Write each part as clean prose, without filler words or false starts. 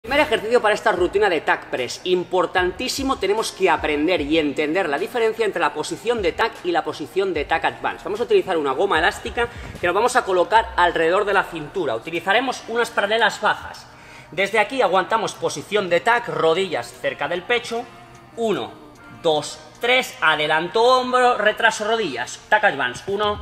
Primer ejercicio para esta rutina de tag press. Importantísimo, tenemos que aprender y entender la diferencia entre la posición de tag y la posición de tag advance. Vamos a utilizar una goma elástica que nos vamos a colocar alrededor de la cintura. Utilizaremos unas paralelas bajas. Desde aquí aguantamos posición de tag, rodillas cerca del pecho. 1, 2, 3, adelanto hombro, retraso rodillas. Tag advance, 1,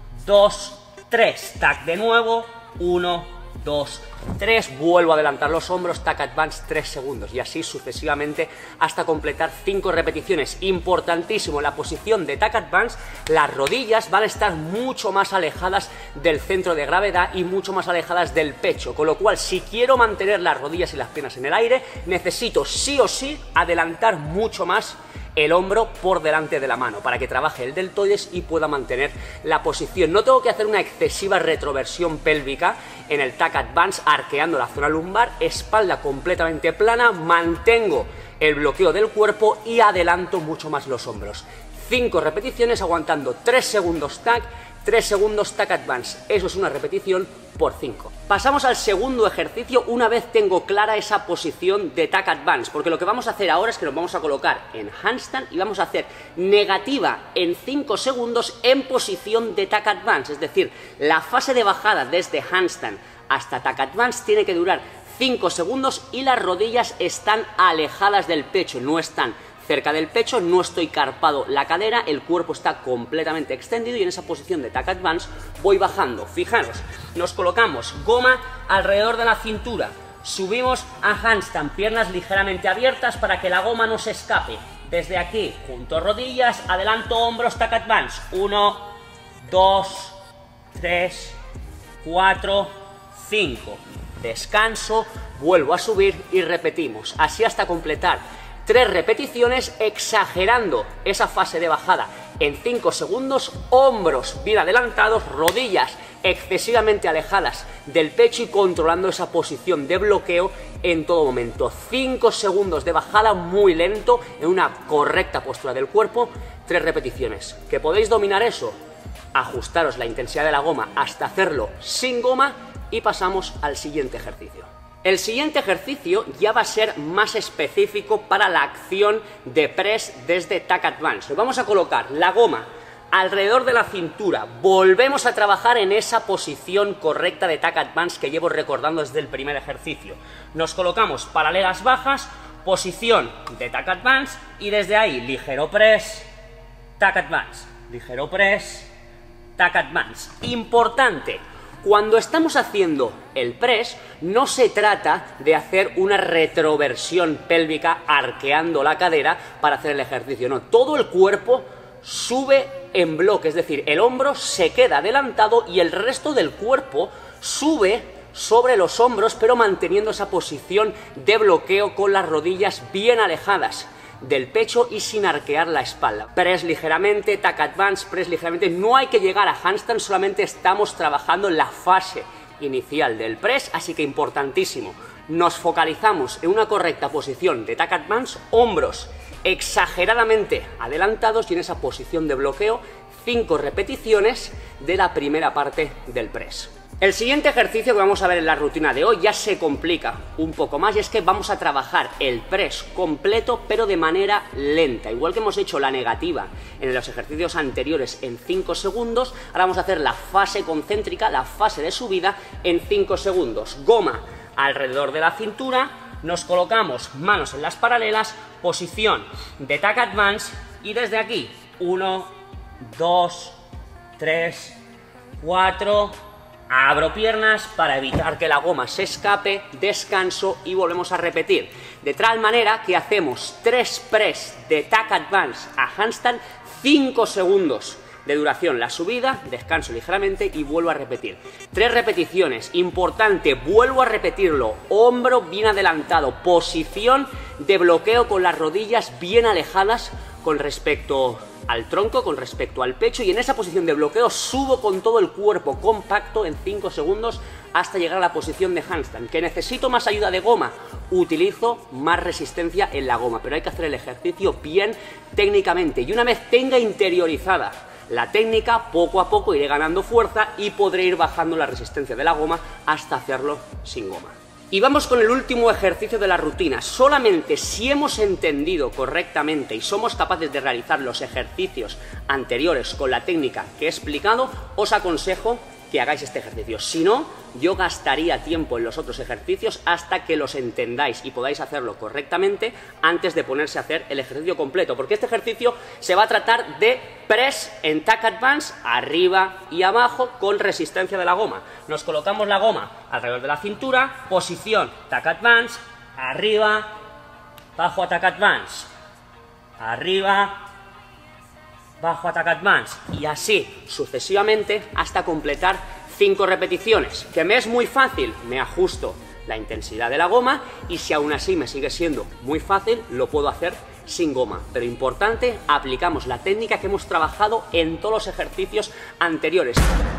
2, 3. Tag de nuevo, 1, 2, 3, vuelvo a adelantar los hombros, tag advance 3 segundos y así sucesivamente hasta completar 5 repeticiones. Importantísimo, la posición de tag advance, las rodillas van a estar mucho más alejadas del centro de gravedad y mucho más alejadas del pecho, con lo cual si quiero mantener las rodillas y las piernas en el aire, necesito sí o sí adelantar mucho más el hombro por delante de la mano para que trabaje el deltoides y pueda mantener la posición. No tengo que hacer una excesiva retroversión pélvica en el tag advance arqueando la zona lumbar, espalda completamente plana, mantengo el bloqueo del cuerpo y adelanto mucho más los hombros. 5 repeticiones aguantando 3 segundos tag, 3 segundos tag advance. Eso es una repetición por 5. Pasamos al segundo ejercicio una vez tengo clara esa posición de tag advance, porque lo que vamos a hacer ahora es que nos vamos a colocar en handstand y vamos a hacer negativa en 5 segundos en posición de tag advance, es decir, la fase de bajada desde handstand hasta tag advance tiene que durar 5 segundos y las rodillas están alejadas del pecho, no están cerca del pecho, no estoy carpado la cadera, el cuerpo está completamente extendido y en esa posición de tag advance voy bajando. Fijaros, nos colocamos goma alrededor de la cintura, subimos a handstand, piernas ligeramente abiertas para que la goma no se escape. Desde aquí, junto a rodillas, adelanto hombros, tag advance. 1, 2, 3, 4, 5. Descanso, vuelvo a subir y repetimos. Así hasta completar 3 repeticiones exagerando esa fase de bajada en 5 segundos, hombros bien adelantados, rodillas excesivamente alejadas del pecho y controlando esa posición de bloqueo en todo momento. 5 segundos de bajada muy lento en una correcta postura del cuerpo, 3 repeticiones. ¿Que podéis dominar eso? Ajustaros la intensidad de la goma hasta hacerlo sin goma y pasamos al siguiente ejercicio. El siguiente ejercicio ya va a ser más específico para la acción de press desde tag advance. Nos vamos a colocar la goma alrededor de la cintura, volvemos a trabajar en esa posición correcta de tag advance que llevo recordando desde el primer ejercicio. Nos colocamos paralelas bajas, posición de tag advance y desde ahí ligero press, tag advance, ligero press, tag advance. Importante, cuando estamos haciendo el press, no se trata de hacer una retroversión pélvica arqueando la cadera para hacer el ejercicio, no, todo el cuerpo sube en bloque, es decir, el hombro se queda adelantado y el resto del cuerpo sube sobre los hombros, pero manteniendo esa posición de bloqueo con las rodillas bien alejadas del pecho y sin arquear la espalda. Press ligeramente, tag advance, press ligeramente, no hay que llegar a handstand, solamente estamos trabajando en la fase inicial del press, así que importantísimo, nos focalizamos en una correcta posición de tag advance, hombros exageradamente adelantados y en esa posición de bloqueo, 5 repeticiones de la primera parte del press. El siguiente ejercicio que vamos a ver en la rutina de hoy ya se complica un poco más y es que vamos a trabajar el press completo pero de manera lenta. Igual que hemos hecho la negativa en los ejercicios anteriores en 5 segundos, ahora vamos a hacer la fase concéntrica, la fase de subida en 5 segundos. Goma alrededor de la cintura, nos colocamos manos en las paralelas, posición de tag advance y desde aquí 1, 2, 3, 4... abro piernas para evitar que la goma se escape, descanso y volvemos a repetir. De tal manera que hacemos 3 press de tag advance a handstand, 5 segundos de duración la subida, descanso ligeramente y vuelvo a repetir. 3 repeticiones, importante, vuelvo a repetirlo, hombro bien adelantado, posición de bloqueo con las rodillas bien alejadas con respecto al tronco, con respecto al pecho y en esa posición de bloqueo subo con todo el cuerpo compacto en 5 segundos hasta llegar a la posición de handstand. ¿Que necesito más ayuda de goma? Utilizo más resistencia en la goma, pero hay que hacer el ejercicio bien técnicamente y una vez tenga interiorizada la técnica, poco a poco iré ganando fuerza y podré ir bajando la resistencia de la goma hasta hacerlo sin goma. Y vamos con el último ejercicio de la rutina. Solamente si hemos entendido correctamente y somos capaces de realizar los ejercicios anteriores con la técnica que he explicado, os aconsejo que hagáis este ejercicio. Si no, yo gastaría tiempo en los otros ejercicios hasta que los entendáis y podáis hacerlo correctamente antes de ponerse a hacer el ejercicio completo, porque este ejercicio se va a tratar de press en tack advance, arriba y abajo, con resistencia de la goma. Nos colocamos la goma alrededor de la cintura, posición tack advance, arriba, bajo a tack advance, arriba, bajo attack advance, y así sucesivamente hasta completar 5 repeticiones. Que me es muy fácil, me ajusto la intensidad de la goma, y si aún así me sigue siendo muy fácil, lo puedo hacer sin goma. Pero importante, aplicamos la técnica que hemos trabajado en todos los ejercicios anteriores.